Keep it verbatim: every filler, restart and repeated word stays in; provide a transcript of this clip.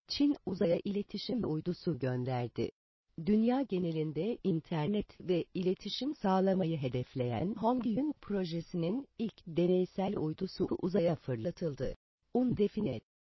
Çin uzaya iletişim uydusu gönderdi. Dünya genelinde internet ve iletişim sağlamayı hedefleyen Hongyun projesinin ilk deneysel uydusu uzaya fırlatıldı. Undefined